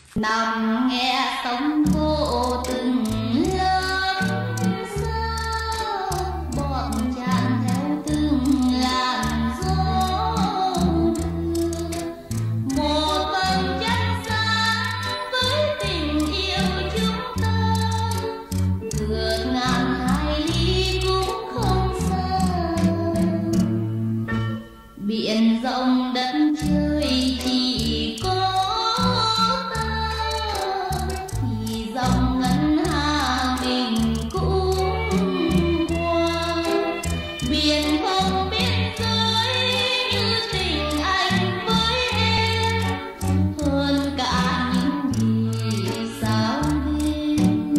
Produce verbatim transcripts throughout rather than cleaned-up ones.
nằm nghe sóng vỗ từng lớp xa, bọn tràn theo từng làn gió đưa một vầng trăng sáng với tình yêu chúng ta, vượt ngàn hải ly cũng không xa. Biển rộng đất trời chỉ có ta, thì dòng ngân hà mình cũng qua. Biển không biên giới như tình anh với em, hơn cả những vì sao đêm.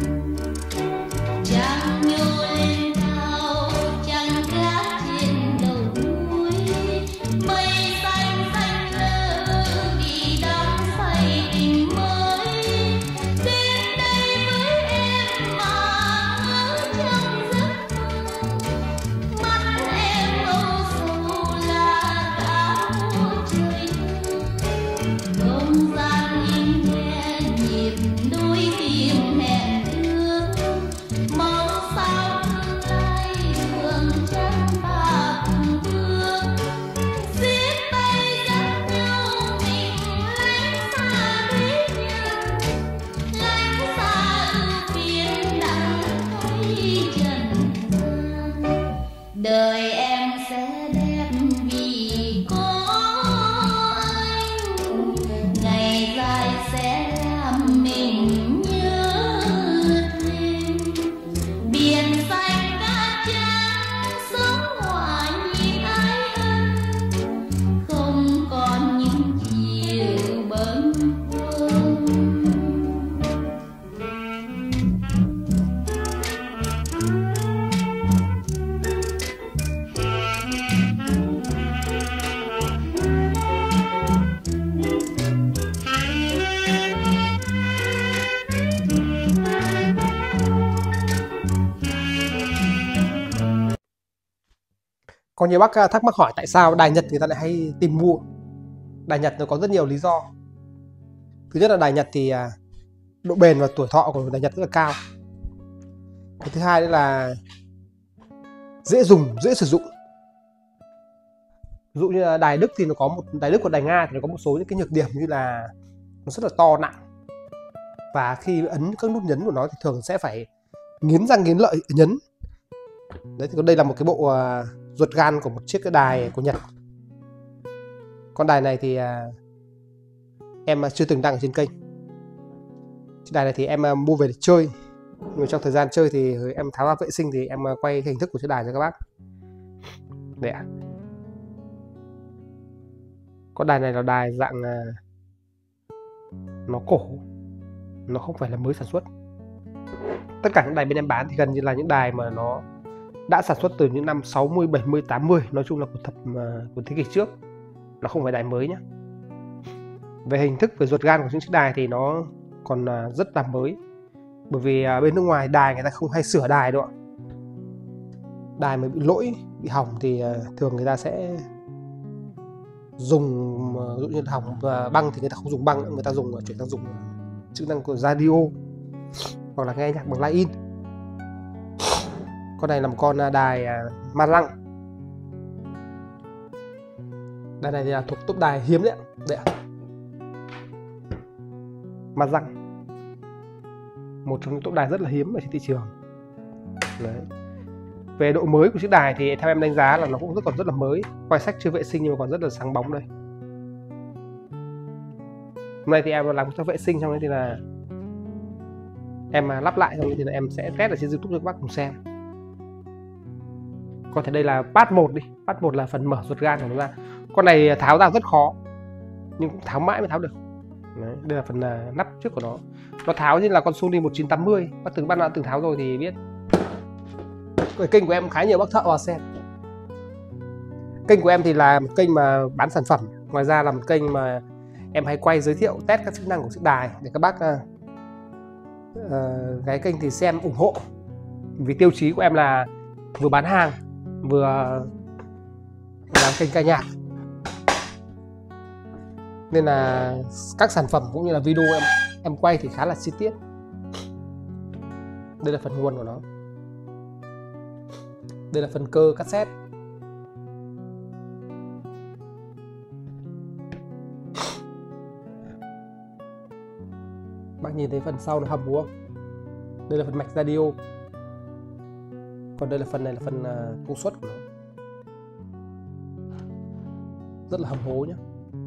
Trăng nhô lên cao, trăng gác trên đầu núi, mây xanh xanh lơ vì đắm say tình mới. Đến đây với em mà ngỡ trong giấc mơ, mắt em âu sầu là cả một trời thơ. Không gian im nghe nhịp đôi tim hẹn ước, mong sao tương lai đường chân ta cùng bước. Xiết tay dắt nhau mình lánh xa bí nhân, lánh xa ưu phiền đã thấy trần gian. Đời em sẽ đẹp vì có anh, ngày dài sẽ làm mình nhớ thêm. Biển xanh đã trắng sóng hòa nhịp ái ân, không còn những chiều bâng khuâng. Có nhiều bác thắc mắc hỏi tại sao đài Nhật người ta lại hay tìm mua. Đài Nhật nó có rất nhiều lý do. Thứ nhất là đài Nhật thì độ bền và tuổi thọ của đài Nhật rất là cao. Cái thứ hai là dễ dùng, dễ sử dụng. Ví dụ như là đài Đức thì nó có một đài Đức và đài Nga thì nó có một số những cái nhược điểm như là nó rất là to nặng, và khi ấn các nút nhấn của nó thì thường sẽ phải nghiến răng nghiến lợi nhấn. Đấy, thì đây là một cái bộ uh, ruột gan của một chiếc cái đài của Nhật. Con đài này thì uh, em chưa từng đăng ở trên kênh. Chiếc đài này thì em uh, mua về để chơi, nhưng mà trong thời gian chơi thì em tháo ra vệ sinh thì em uh, quay cái hình thức của chiếc đài cho các bác. Đấy ạ. Con đài này là đài dạng uh, nó cổ, nó không phải là mới sản xuất. Tất cả những đài bên em bán thì gần như là những đài mà nó đã sản xuất từ những năm sáu mươi, bảy mươi, tám mươi, nói chung là của thập của thế kỷ trước. Nó không phải đài mới nhé. Về hình thức, về ruột gan của những chiếc đài thì nó còn rất là mới. Bởi vì bên nước ngoài đài người ta không hay sửa đài đâu ạ. Đài mà bị lỗi, bị hỏng thì thường người ta sẽ dùng, ví dụ như hỏng băng thì người ta không dùng băng nữa, người ta dùng chuyển sang dùng chức năng của radio hoặc là nghe nhạc bằng line in. Con này là một con đài uh, ma lăng. Đài này thì là thuộc top đài hiếm đấy ạ. Đấy ạ. Ma lăng, một trong những top đài rất là hiếm ở trên thị trường. Đấy. Về độ mới của chiếc đài thì theo em đánh giá là nó cũng rất còn rất là mới. Quay sách chưa vệ sinh nhưng mà còn rất là sáng bóng đây. Hôm nay thì em làm cho vệ sinh xong đấy thì là em lắp lại xong thì là em sẽ test ở trên YouTube cho các bác cùng xem. Có thể đây là part một đi. Part một là phần mở ruột gan của nó ra. Con này tháo ra rất khó, nhưng cũng tháo mãi mới tháo được. Đấy, đây là phần uh, nắp trước của nó. Nó tháo như là con Sony một chín tám mươi. Bác từng bác đã từng tháo rồi thì biết. Cái kênh của em khá nhiều bác thợ vào xem. Kênh của em thì là một kênh mà bán sản phẩm. Ngoài ra là một kênh mà em hay quay giới thiệu test các chức năng của chiếc đài để các bác uh, uh, cái kênh thì xem ủng hộ. Vì tiêu chí của em là vừa bán hàng vừa làm kênh ca nhạc. Nên là các sản phẩm cũng như là video em em quay thì khá là chi tiết. Đây là phần nguồn của nó. Đây là phần cơ cassette. Bác nhìn thấy phần sau nó hầm đúng không? Đây là phần mạch radio. Còn đây là phần này là phần uh, công suất của nó. Rất là hầm hố nhá.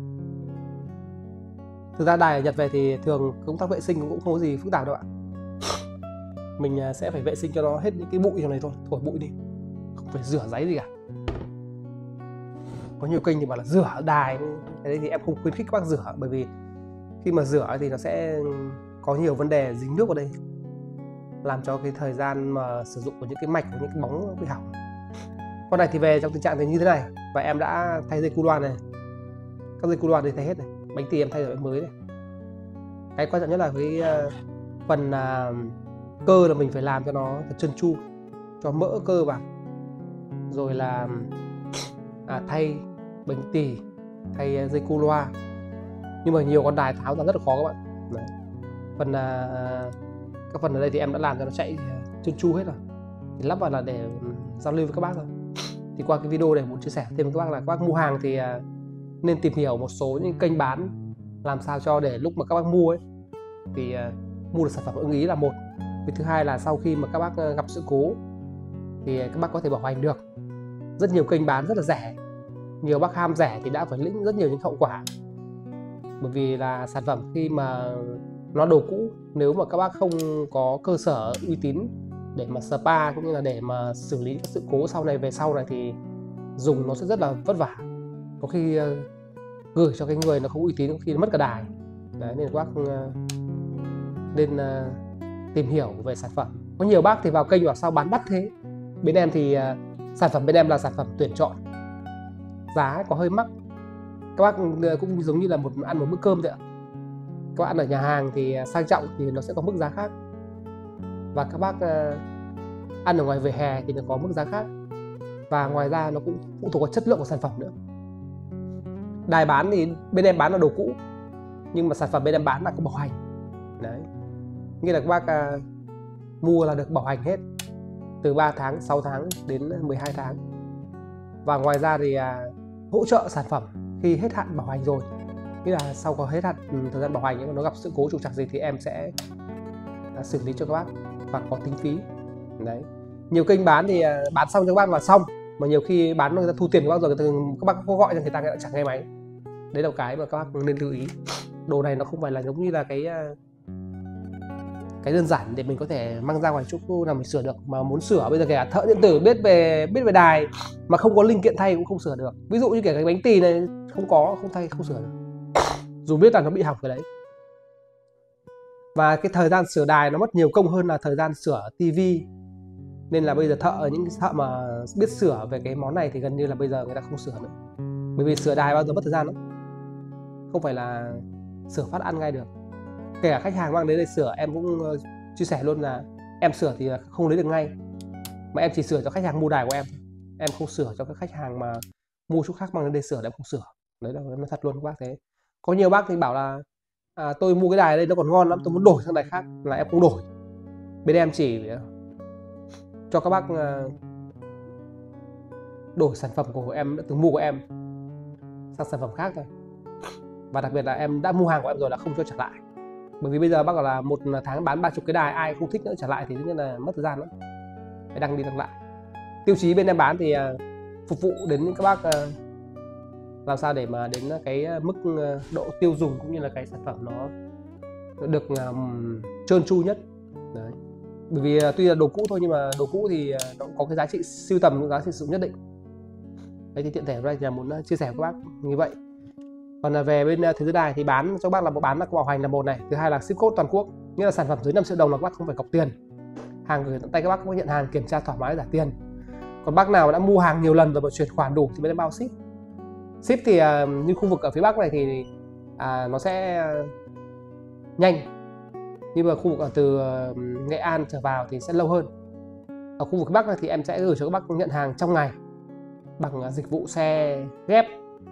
Thực ra đài ở Nhật về thì thường công tác vệ sinh cũng không có gì phức tạp đâu ạ. Mình uh, sẽ phải vệ sinh cho nó hết những cái bụi trong này thôi, thổi bụi đi. Không phải rửa giấy gì cả. Có nhiều kênh thì bảo là rửa đài, thế thì em không khuyến khích các bác rửa, bởi vì khi mà rửa thì nó sẽ có nhiều vấn đề dính nước vào đây, làm cho cái thời gian mà sử dụng của những cái mạch của những cái bóng bị hỏng. Con này thì về trong tình trạng thì như thế này, và em đã thay dây cu loa này, các dây cu loa đây thay hết này, bánh tì em thay rồi mới này. Cái quan trọng nhất là cái uh, phần uh, cơ là mình phải làm cho nó thật trơn tru, cho mỡ cơ vào, rồi là à, thay bánh tì, thay dây cu loa. Nhưng mà nhiều con đài tháo ra rất là khó các bạn. Đấy. Phần uh, các phần ở đây thì em đã làm cho nó chạy trơn tru hết rồi, thì lắp vào là để giao lưu với các bác thôi. Thì qua cái video này muốn chia sẻ thêm với các bác là các bác mua hàng thì uh, nên tìm hiểu một số những kênh bán, làm sao cho để lúc mà các bác mua ấy thì uh, mua được sản phẩm ưng ý là một. Cái thứ hai là sau khi mà các bác uh, gặp sự cố thì các bác có thể bảo hành được. Rất nhiều kênh bán rất là rẻ, nhiều bác ham rẻ thì đã phải lĩnh rất nhiều những hậu quả, bởi vì là sản phẩm khi mà nó đồ cũ, nếu mà các bác không có cơ sở uy tín để mà spa cũng như là để mà xử lý các sự cố sau này về sau này thì dùng nó sẽ rất là vất vả, có khi uh, gửi cho cái người nó không uy tín, có khi nó mất cả đài. Đấy, nên các bác uh, nên uh, tìm hiểu về sản phẩm. Có nhiều bác thì vào kênh bảo sao bán đắt thế. Bên em thì uh, sản phẩm bên em là sản phẩm tuyển chọn, giá có hơi mắc. Các bác uh, cũng giống như là một ăn một bữa cơm thôi ạ. Các bạn ở nhà hàng thì sang trọng thì nó sẽ có mức giá khác, và các bác uh, ăn ở ngoài vỉa hè thì nó có mức giá khác, và ngoài ra nó cũng phụ thuộc vào chất lượng của sản phẩm nữa. Đài bán thì bên em bán là đồ cũ, nhưng mà sản phẩm bên em bán là có bảo hành. Đấy, nghĩa là các bác uh, mua là được bảo hành hết từ ba tháng, sáu tháng đến mười hai tháng. Và ngoài ra thì uh, hỗ trợ sản phẩm khi hết hạn bảo hành rồi, nghĩa là sau có hết hạn thời gian bảo hành, nhưng mà nó gặp sự cố trục trặc gì thì em sẽ uh, xử lý cho các bác và có tính phí. Đấy, nhiều kênh bán thì uh, bán xong cho các bác là xong, mà nhiều khi bán người ta thu tiền của bác rồi, các bác có gọi cho người ta, người ta chẳng nghe máy. Đấy là cái mà các bác nên lưu ý. Đồ này nó không phải là giống như là cái uh, cái đơn giản để mình có thể mang ra ngoài chỗ nào mình sửa được, mà muốn sửa bây giờ kể cả thợ điện tử biết về biết về đài mà không có linh kiện thay cũng không sửa được. Ví dụ như kể cái bánh tì này không có, không thay, không sửa được, dù biết là nó bị hỏng cái đấy. Và cái thời gian sửa đài nó mất nhiều công hơn là thời gian sửa tivi, nên là bây giờ thợ, những cái thợ mà biết sửa về cái món này thì gần như là bây giờ người ta không sửa nữa, bởi vì sửa đài bao giờ mất thời gian lắm, không phải là sửa phát ăn ngay được. Kể cả khách hàng mang đến đây sửa, em cũng uh, chia sẻ luôn là em sửa thì không lấy được ngay, mà em chỉ sửa cho khách hàng mua đài của em, em không sửa cho các khách hàng mà mua chỗ khác mang đến đây sửa, em không sửa. Đấy là em nói thật luôn các bác. Thế có nhiều bác thì bảo là à, tôi mua cái đài đây nó còn ngon lắm, tôi muốn đổi sang đài khác, là em không đổi. Bên em chỉ cho các bác uh, đổi sản phẩm của em đã từng mua của em sang sản phẩm khác thôi. Và đặc biệt là em đã mua hàng của em rồi là không cho trả lại, bởi vì bây giờ bác bảo là một tháng bán ba chục cái đài, ai không thích nữa trả lại thì tất nhiên là mất thời gian lắm, phải đăng đi đăng lại. Tiêu chí bên em bán thì uh, phục vụ đến các bác uh, làm sao để mà đến cái mức uh, độ tiêu dùng cũng như là cái sản phẩm nó được um, trơn tru nhất. Đấy, bởi vì uh, tuy là đồ cũ thôi, nhưng mà đồ cũ thì uh, nó cũng có cái giá trị sưu tầm, giá trị sử dụng nhất định. Đấy, thì tiện thể hôm nay là muốn uh, chia sẻ với các bác như vậy. Còn là về bên Thế Giới Đài thì bán cho bác là bán là có bảo hành là một này, thứ hai là ship code toàn quốc, nghĩa là sản phẩm dưới năm triệu đồng là các bác không phải cọc tiền, hàng gửi tận tay các bác có nhận hàng, kiểm tra thoải mái, trả tiền. Còn bác nào đã mua hàng nhiều lần rồi mà chuyển khoản đủ thì bên em bao ship. Ship thì uh, như khu vực ở phía Bắc này thì uh, nó sẽ uh, nhanh, nhưng mà khu vực ở từ uh, Nghệ An trở vào thì sẽ lâu hơn. Ở khu vực Bắc này thì em sẽ gửi cho các bác nhận hàng trong ngày bằng uh, dịch vụ xe ghép.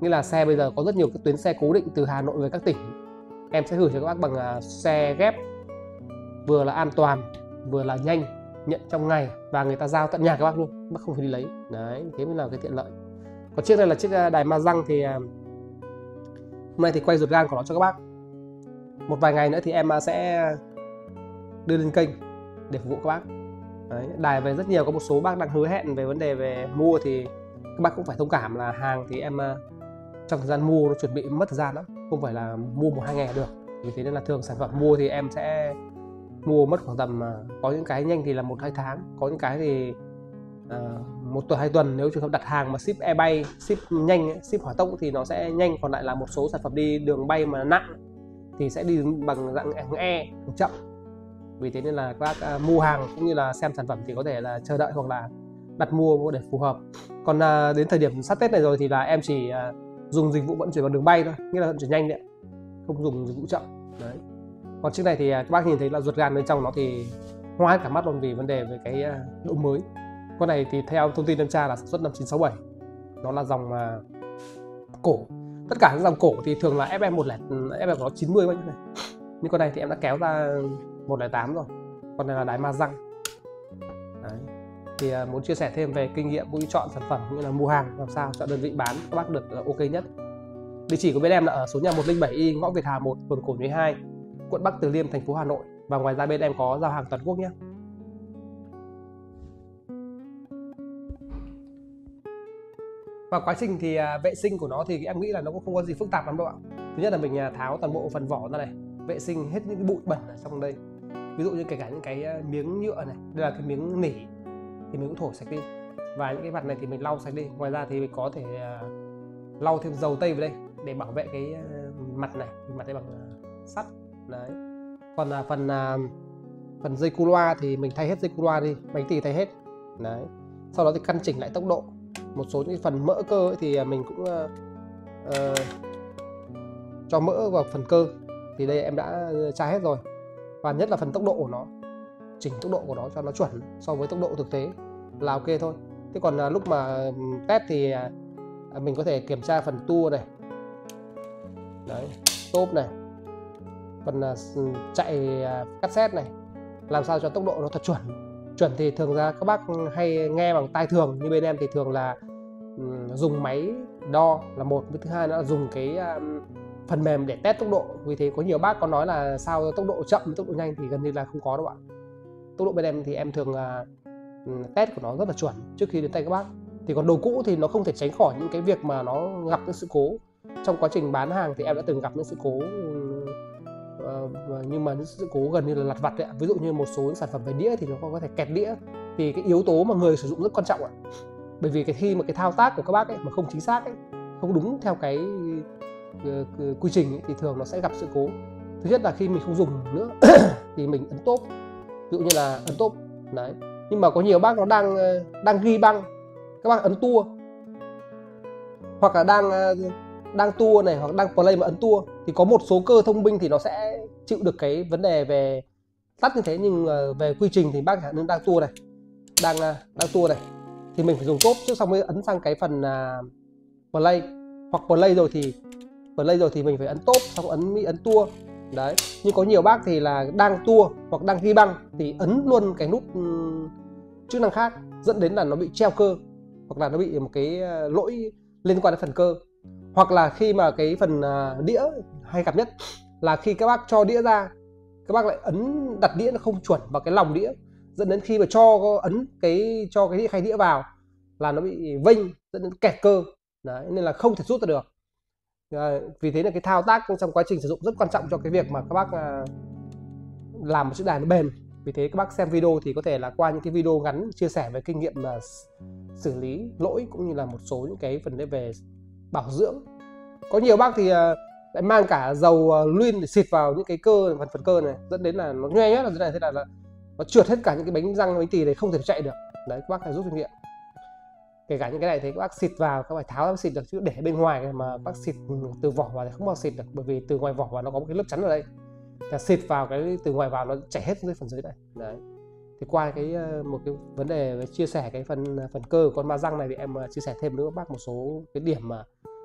Nghĩa là xe bây giờ có rất nhiều các tuyến xe cố định từ Hà Nội về các tỉnh. Em sẽ gửi cho các bác bằng uh, xe ghép, vừa là an toàn, vừa là nhanh, nhận trong ngày và người ta giao tận nhà các bác luôn, bác không phải đi lấy. Đấy, thế mới là cái tiện lợi. Còn chiếc này là chiếc đài ma răng thì uh, hôm nay thì quay ruột gan của nó cho các bác. Một vài ngày nữa thì em sẽ đưa lên kênh để phục vụ các bác. Đấy, đài về rất nhiều, có một số bác đang hứa hẹn về vấn đề về mua thì các bác cũng phải thông cảm là hàng thì em trong thời gian mua nó chuẩn bị mất thời gian lắm, không phải là mua một hai ngày được. Vì thế nên là thường sản phẩm mua thì em sẽ mua mất khoảng tầm, có những cái nhanh thì là một hai tháng, có những cái thì uh, một tuần hai tuần. Nếu trường hợp đặt hàng mà ship e bay, ship nhanh, ship hỏa tốc thì nó sẽ nhanh. Còn lại là một số sản phẩm đi đường bay mà nặng thì sẽ đi bằng dạng hàng E, chậm. Vì thế nên là các bác uh, mua hàng cũng như là xem sản phẩm thì có thể là chờ đợi hoặc là đặt mua để phù hợp. Còn uh, đến thời điểm sắp Tết này rồi thì là em chỉ uh, dùng dịch vụ vận chuyển bằng đường bay thôi, nghĩa là vận chuyển nhanh đấy, không dùng dịch vụ chậm. Đấy. Còn chiếc này thì uh, các bác nhìn thấy là ruột gan bên trong nó thì hoa cả mắt luôn vì vấn đề về cái uh, độ mới. Con này thì theo thông tin em tra là sản xuất năm chín sáu bảy, nó là dòng uh, cổ. Tất cả các dòng cổ thì thường là ép em một không, ép em của nó chín mươi bao nhiêu này. Nhưng con này thì em đã kéo ra một không tám rồi. Con này là đáy ma răng. Đấy. Thì uh, muốn chia sẻ thêm về kinh nghiệm cũng như chọn sản phẩm cũng như là mua hàng làm sao chọn đơn vị bán các bác được uh, ok nhất. Địa chỉ của bên em là ở số nhà một không bảy Y, ngõ Việt Hà một, phường Cổ Nhuế hai, quận Bắc Từ Liêm, thành phố Hà Nội. Và ngoài ra bên em có giao hàng toàn quốc nhé. Và quá trình thì uh, vệ sinh của nó thì em nghĩ là nó cũng không có gì phức tạp lắm đâu ạ. Thứ nhất là mình uh, tháo toàn bộ phần vỏ ra này, vệ sinh hết những cái bụi bẩn ở trong đây. Ví dụ như kể cả những cái uh, miếng nhựa này, đây là cái miếng nỉ thì mình cũng thổi sạch đi. Và những cái mặt này thì mình lau sạch đi. Ngoài ra thì mình có thể uh, lau thêm dầu tây vào đây để bảo vệ cái uh, mặt này, mặt đây bằng uh, sắt. Đấy. Còn uh, phần uh, phần dây cu loa thì mình thay hết dây cu loa đi, bánh tì thay hết. Đấy. Sau đó thì căn chỉnh lại tốc độ. Một số những phần mỡ cơ ấy thì mình cũng uh, uh, cho mỡ vào phần cơ. Thì đây em đã tra hết rồi. Và nhất là phần tốc độ của nó, chỉnh tốc độ của nó cho nó chuẩn so với tốc độ thực tế là ok thôi. Thế còn uh, lúc mà test thì uh, mình có thể kiểm tra phần tua này, đấy, top này, phần uh, chạy uh, cassette này, làm sao cho tốc độ nó thật chuẩn. Chuẩn thì thường ra các bác hay nghe bằng tai thường, như bên em thì thường là um, dùng máy đo là một, với thứ hai nữa là dùng cái um, phần mềm để test tốc độ. Vì thế có nhiều bác có nói là sao tốc độ chậm tốc độ nhanh thì gần như là không có đâu ạ. Tốc độ bên em thì em thường uh, test của nó rất là chuẩn trước khi đến tay các bác. Thì còn đồ cũ thì nó không thể tránh khỏi những cái việc mà nó gặp những sự cố. Trong quá trình bán hàng thì em đã từng gặp những sự cố, uh, nhưng mà những sự cố gần như là lặt vặt đấy ạ. Ví dụ như một số những sản phẩm về đĩa thì nó có thể kẹt đĩa, thì cái yếu tố mà người sử dụng rất quan trọng ạ. Bởi vì cái khi mà cái thao tác của các bác ấy mà không chính xác ấy, không đúng theo cái uh, quy trình ấy, thì thường nó sẽ gặp sự cố. Thứ nhất là khi mình không dùng nữa thì mình ấn top, ví dụ như là ấn top đấy. Nhưng mà có nhiều bác nó đang đang ghi băng, các bác ấn tua, hoặc là đang đang tua này, hoặc đang play mà ấn tua, thì có một số cơ thông minh thì nó sẽ chịu được cái vấn đề về tắt như thế. Nhưng về quy trình thì bác chẳng nên đang tua này, đang đang tua này thì mình phải dùng top trước xong mới ấn sang cái phần play. Hoặc play rồi thì play rồi thì mình phải ấn top xong ấn mi ấn tua đấy. Nhưng có nhiều bác thì là đang tua hoặc đang ghi băng thì ấn luôn cái nút um, chức năng khác, dẫn đến là nó bị treo cơ, hoặc là nó bị một cái uh, lỗi liên quan đến phần cơ. Hoặc là khi mà cái phần uh, đĩa hay gặp nhất là khi các bác cho đĩa ra, các bác lại ấn đặt đĩa nó không chuẩn vào cái lòng đĩa, dẫn đến khi mà cho ấn cái cho cái khay đĩa vào là nó bị vênh, dẫn đến kẹt cơ đấy, nên là không thể rút ra được. À, vì thế là cái thao tác trong quá trình sử dụng rất quan trọng cho cái việc mà các bác à, làm một chiếc đài nó bền. Vì thế các bác xem video thì có thể là qua những cái video ngắn chia sẻ về kinh nghiệm là xử lý lỗi cũng như là một số những cái vấn đề về bảo dưỡng. Có nhiều bác thì à, lại mang cả dầu à, luyên để xịt vào những cái cơ phần phần cơ này, dẫn đến là nó nhoe nhét là thế này, thế là, là nó trượt hết cả những cái bánh răng bánh tì này, không thể chạy được. Đấy, các bác phải rút kinh nghiệm. Kể cả những cái này thì các bác xịt vào các phải tháo ra xịt được, chứ để bên ngoài mà bác xịt từ vỏ vào thì không bao xịt được, bởi vì từ ngoài vỏ vào nó có một cái lớp chắn ở đây, là xịt vào cái từ ngoài vào nó chảy hết dưới phần dưới này. Đấy. Thì qua cái một cái vấn đề chia sẻ cái phần phần cơ của con ma răng này thì em chia sẻ thêm nữa các bác một số cái điểm mà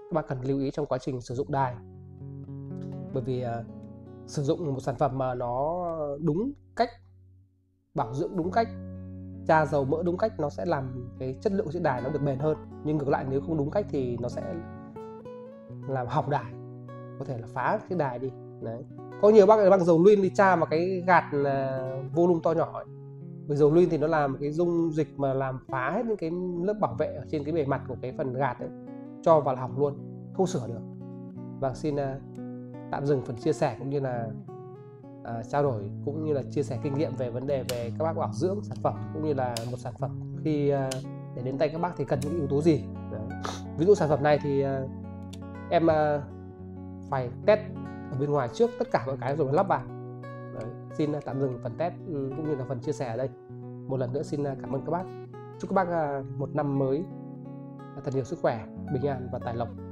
các bác cần lưu ý trong quá trình sử dụng đài. Bởi vì uh, sử dụng một sản phẩm mà nó đúng cách, bảo dưỡng đúng cách, tra dầu mỡ đúng cách, nó sẽ làm cái chất lượng chiếc đài nó được bền hơn. Nhưng ngược lại nếu không đúng cách thì nó sẽ làm hỏng đài, có thể là phá cái đài đi. Đấy. Có nhiều bác bằng dầu luyên đi tra vào cái gạt uh, volume to nhỏ ấy. Vì dầu luyên thì nó làm cái dung dịch mà làm phá hết những cái lớp bảo vệ ở trên cái bề mặt của cái phần gạt ấy, cho vào là hỏng luôn, không sửa được. Và xin uh, tạm dừng phần chia sẻ cũng như là uh, trao đổi cũng như là chia sẻ kinh nghiệm về vấn đề về các bác bảo dưỡng sản phẩm, cũng như là một sản phẩm khi uh, để đến tay các bác thì cần những yếu tố gì. Đấy. Ví dụ sản phẩm này thì uh, em uh, phải test ở bên ngoài trước tất cả mọi cái rồi mới lắp vào. Đấy. Xin uh, tạm dừng phần test um, cũng như là phần chia sẻ ở đây. Một lần nữa xin uh, cảm ơn các bác. Chúc các bác uh, một năm mới thật nhiều sức khỏe, bình an và tài lộc.